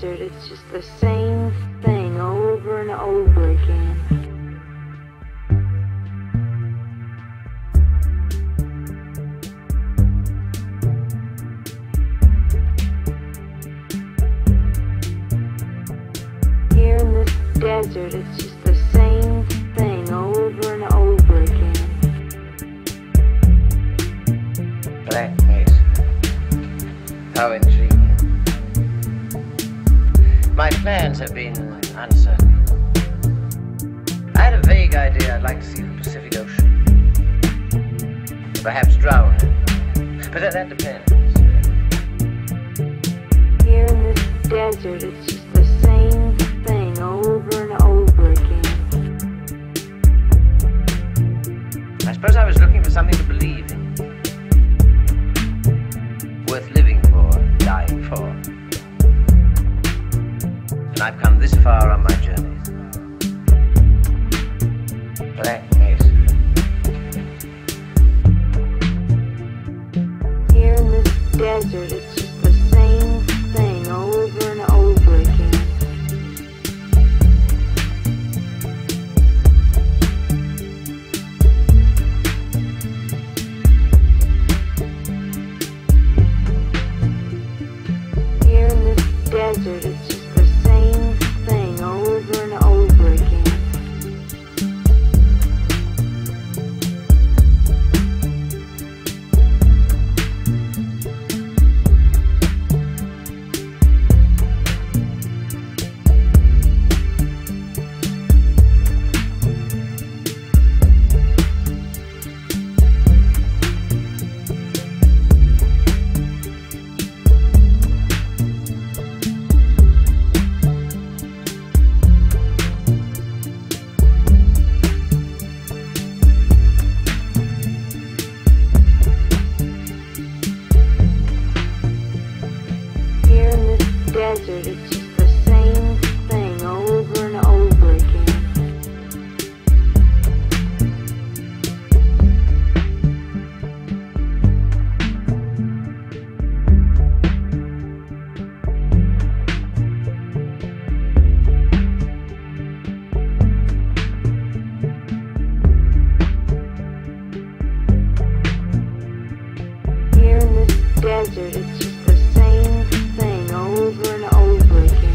desert, it's just the same thing over and over again. Here in this desert, it's just the same thing over and over again. Black Mesa. How intriguing. My plans have been uncertain. I had a vague idea I'd like to see the Pacific Ocean. Perhaps drown. But that depends. Here in this desert, it's just the same thing over and over again. I suppose I was looking for something to believe in. Worth living for, dying for. And I've come this far on my journey. Black Mesa. Here in this desert, it's just the same thing over and over again. Here in this desert, it's just the same thing over and over again. Here in this desert, it's just the same thing over and over again. Here in this desert, it's just the same thing over and over again.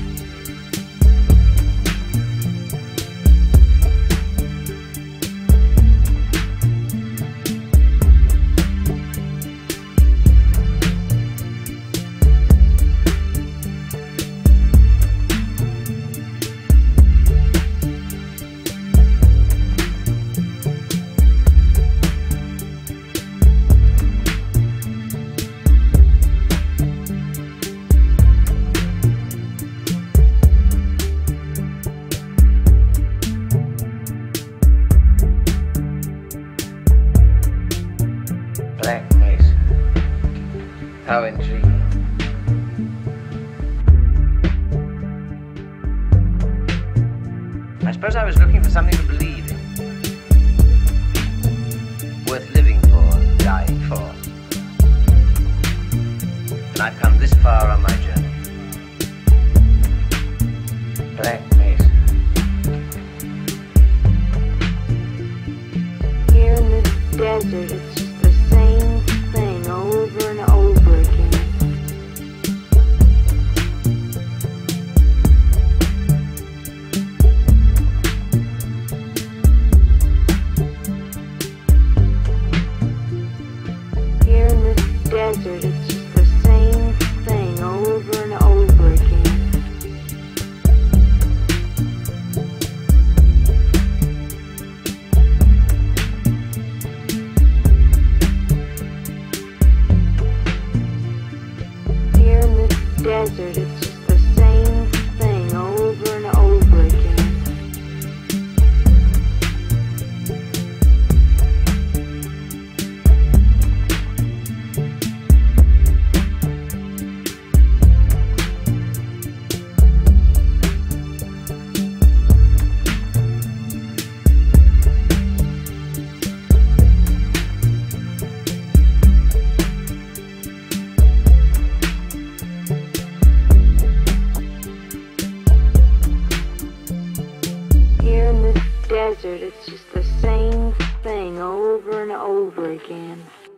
Black Mesa. How intriguing. I suppose I was looking for something to believe in. Worth living for, dying for. And I've come this far on my journey. Black Mesa. Here in this desert, it's just the same thing over and over again. Here in this desert, it's just the same thing over and over again. desert, it's just the same thing over and over again.